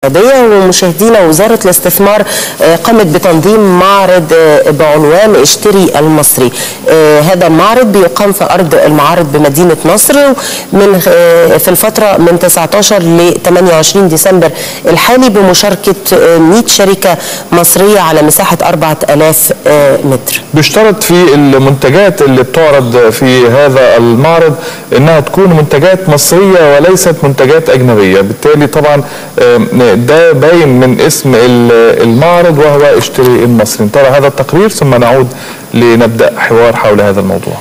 ومشاهدينا، وزارة الاستثمار قامت بتنظيم معرض بعنوان اشتري المصري. هذا المعرض بيقام في أرض المعارض بمدينة نصر في الفترة من 19 ل 28 ديسمبر الحالي، بمشاركة 100 شركة مصرية على مساحة 4000 متر. بيشترط في المنتجات اللي بتعرض في هذا المعرض انها تكون منتجات مصرية وليست منتجات أجنبية، بالتالي طبعا ده باين من اسم المعرض وهو اشتري المصري. نتابع هذا التقرير ثم نعود لنبدأ حوار حول هذا الموضوع.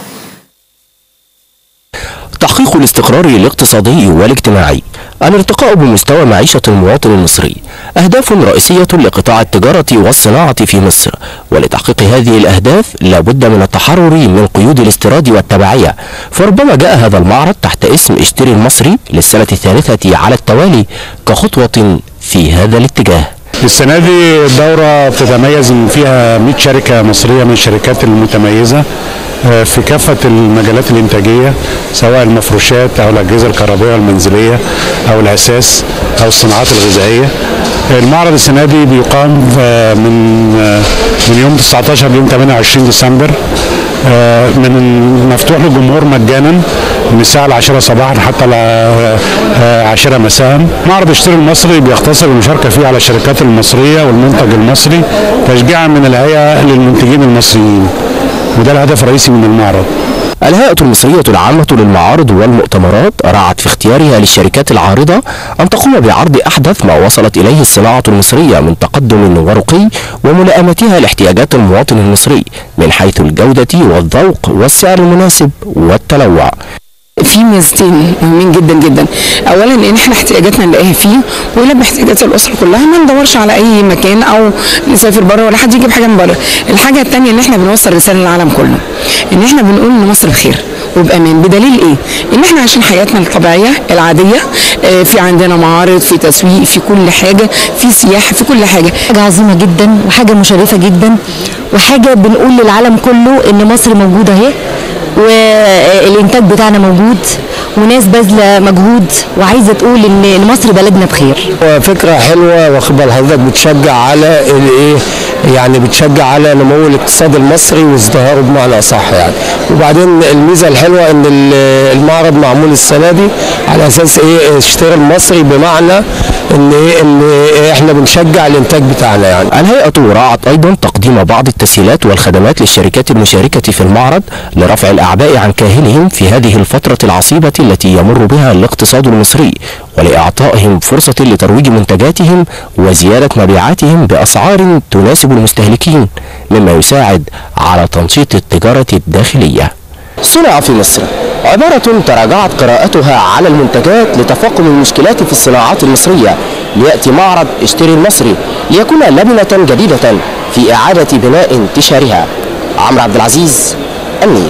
تحقيق الاستقرار الاقتصادي والاجتماعي، الارتقاء بمستوى معيشة المواطن المصري أهداف رئيسية لقطاع التجارة والصناعة في مصر، ولتحقيق هذه الأهداف لابد من التحرر من قيود الاستيراد والتبعية، فربما جاء هذا المعرض تحت اسم اشتري المصري للسنة الثالثة على التوالي كخطوة في هذا الاتجاه. السنة دي الدورة بتتميز ان فيها 100 شركة مصرية من الشركات المتميزة في كافة المجالات الإنتاجية، سواء المفروشات أو الأجهزة الكهربائية والمنزلية أو الأساس أو الصناعات الغذائية. المعرض السنة دي بيقام من يوم 19 ليوم 28 ديسمبر، مفتوح للجمهور مجانا من الساعة 10 صباحا حتى 10 مساء. معرض اشتري المصري بيختصر المشاركة فيه على الشركات المصرية والمنتج المصري تشجيعا من الهيئة للمنتجين المصريين، وده الهدف الرئيسي من المعرض. الهيئة المصرية العامة للمعارض والمؤتمرات راعت في اختيارها للشركات العارضة أن تقوم بعرض أحدث ما وصلت إليه الصناعة المصرية من تقدم ورقي، وملائمتها لاحتياجات المواطن المصري من حيث الجودة والذوق والسعر المناسب والتنوع. في ميزتين مهمين جدا جدا. اولا ان احنا احتياجاتنا نلاقيها فيه ويلبي احتياجات الاسره كلها، ما ندورش على اي مكان او نسافر بره ولا حد يجيب حاجه من بره. الحاجه الثانيه ان احنا بنوصل رساله للعالم كله ان احنا بنقول ان مصر بخير وبامان. بدليل ايه؟ ان احنا عايشين حياتنا الطبيعيه العاديه، في عندنا معارض، في تسويق، في كل حاجه، في سياحه، في كل حاجه. حاجه عظيمه جدا وحاجه مشرفه جدا، وحاجه بنقول للعالم كله ان مصر موجوده اهي، والانتاج بتاعنا موجود، وناس باذله مجهود وعايزه تقول ان مصر بلدنا بخير. فكره حلوه، واخد بال حضرتك، بتشجع على الايه، يعني بتشجع على نمو الاقتصاد المصري وازدهاره بمعنى اصح يعني. وبعدين الميزه الحلوه ان المعرض معمول السنه دي على اساس ايه، اشتري المصري، بمعنى ان ايه، ان احنا بنشجع الانتاج بتاعنا يعني. الهيئه راعت ايضا تقديم بعض التسهيلات والخدمات للشركات المشاركه في المعرض لرفع الاعباء عن كاهلهم في هذه الفتره العصيبه التي يمر بها الاقتصاد المصري، ولاعطائهم فرصه لترويج منتجاتهم وزياده مبيعاتهم باسعار تناسب المستهلكين، مما يساعد على تنشيط التجاره الداخليه. صنع في مصر عبارة تراجعت قراءتها على المنتجات لتفاقم المشكلات في الصناعات المصرية، ليأتي معرض اشتري المصري ليكون لبنة جديدة في إعادة بناء انتشارها. عمرو عبد العزيز، النيل.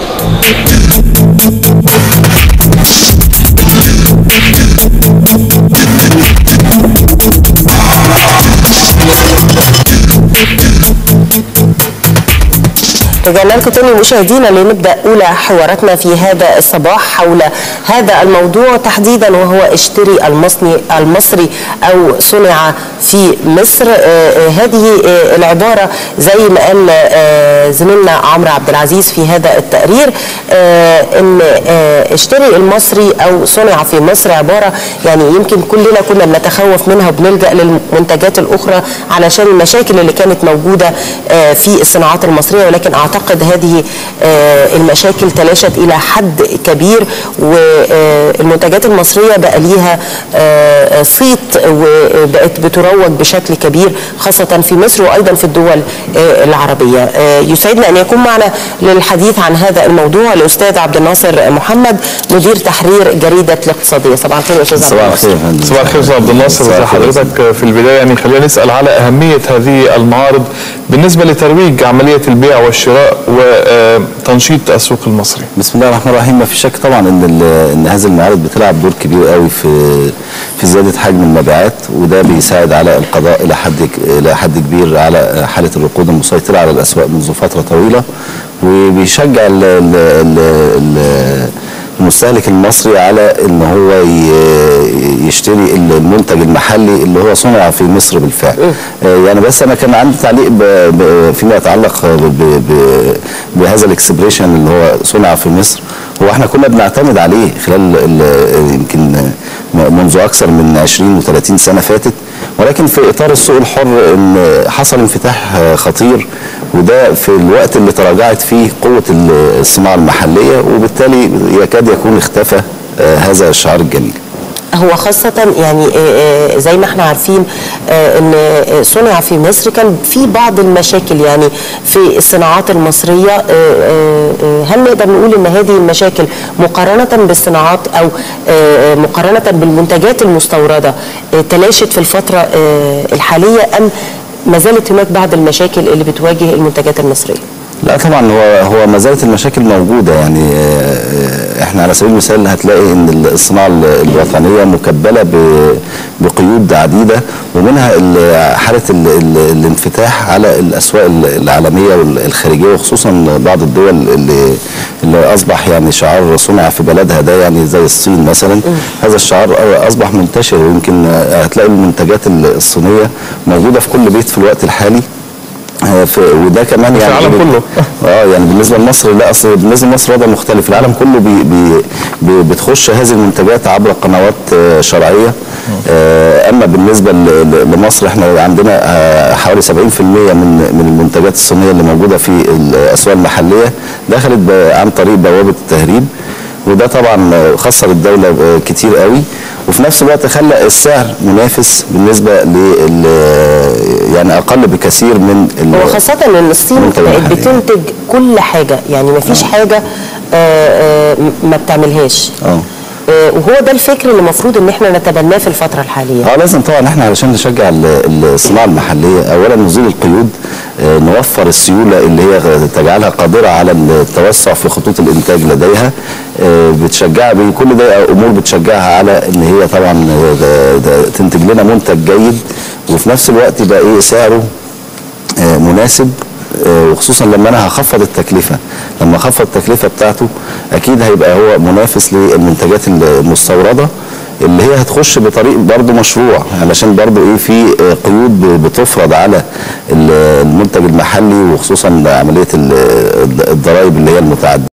رجعنا لكم تاني مشاهدينا لنبدا اولى حواراتنا في هذا الصباح حول هذا الموضوع تحديدا، وهو اشتري المصري او صنع في مصر. هذه العباره زي ما قال زميلنا عمرو عبد العزيز في هذا التقرير، ان اشتري المصري او صنع في مصر عباره يعني يمكن كلنا كنا بنتخوف منها وبنلجا للمنتجات الاخرى علشان المشاكل اللي كانت موجوده في الصناعات المصريه، ولكن اعتقد هذه المشاكل تلاشت الى حد كبير، والمنتجات المصريه بقى ليها صيت وبقت بتروج بشكل كبير خاصه في مصر وايضا في الدول العربيه. يسعدنا ان يكون معنا للحديث عن هذا الموضوع الاستاذ عبد الناصر محمد، مدير تحرير جريده الاقتصادية. صباح الخير يا استاذ عبد الناصر. صباح الخير استاذ عبد الناصر. ازي حضرتك؟ في البدايه يعني خلينا نسال على اهميه هذه المعارض بالنسبه لترويج عمليه البيع والشراء وتنشيط السوق المصري. بسم الله الرحمن الرحيم. ما في شك طبعا ان هذه المعارض بتلعب دور كبير قوي في زياده حجم المبيعات، وده بيساعد على القضاء الى حد كبير على حاله الركود المسيطره على الاسواق منذ فتره طويله، وبيشجع المستهلك المصري على ان هو يشتري المنتج المحلي اللي هو صنع في مصر بالفعل. يعني بس انا كان عندي تعليق فيما يتعلق بهذا الاكسبريشن اللي هو صنع في مصر. هو احنا كنا بنعتمد عليه خلال يمكن منذ اكثر من 20 و30 سنه فاتت، ولكن في اطار السوق الحر ان حصل انفتاح خطير، وده في الوقت اللي تراجعت فيه قوه الصناعه المحليه، وبالتالي يكاد يكون اختفى هذا الشعار الجميل. هو خاصة يعني زي ما احنا عارفين ان صنع في مصر كان في بعض المشاكل يعني في الصناعات المصرية. هل نقدر نقول ان هذه المشاكل مقارنة بالصناعات او مقارنة بالمنتجات المستوردة تلاشت في الفترة الحالية، ام ما زالت هناك بعض المشاكل اللي بتواجه المنتجات المصرية؟ لا طبعا هو ما زالت المشاكل موجوده. يعني احنا على سبيل المثال هتلاقي ان الصناعه الوطنيه مكبله بقيود عديده، ومنها حاله الانفتاح على الاسواق العالميه والخارجيه، وخصوصا بعض الدول اللي اصبح يعني شعار صنع في بلدها ده، يعني زي الصين مثلا. هذا الشعار اصبح منتشر، ويمكن هتلاقي المنتجات الصينيه موجوده في كل بيت في الوقت الحالي. وده كمان يعني في العالم كله. يعني بالنسبه لمصر، لا اصل بالنسبه لمصر وضع مختلف. العالم كله بتخش هذه المنتجات عبر قنوات شرعيه. اما بالنسبه لمصر احنا عندنا حوالي 70% من المنتجات الصينيه اللي موجوده في الاسواق المحليه دخلت عن طريق بوابه التهريب، وده طبعا خسر الدوله كتير قوي، وفي نفس الوقت خلى السعر منافس بالنسبه يعني اقل بكثير من وخاصه ان الصين بقت بتنتج كل حاجه، يعني ما فيش حاجه ما بتعملهاش. وهو ده الفكر اللي المفروض ان احنا نتبناه في الفتره الحاليه. لازم طبعا احنا علشان نشجع الصناعه المحليه، اولا نزيل القيود، نوفر السيوله اللي هي تجعلها قادره على التوسع في خطوط الانتاج لديها، بتشجع بكل ده امور بتشجعها على ان هي طبعا تنتج لنا منتج جيد، وفي نفس الوقت يبقى سعره مناسب، وخصوصا لما انا هخفض التكلفه. لما اخفض التكلفه بتاعته اكيد هيبقى هو منافس للمنتجات المستورده اللي هي هتخش بطريق برضه مشروع، علشان برضه في قيود بتفرض على المنتج المحلي، وخصوصا عمليه الضرائب اللي هي المتعدده.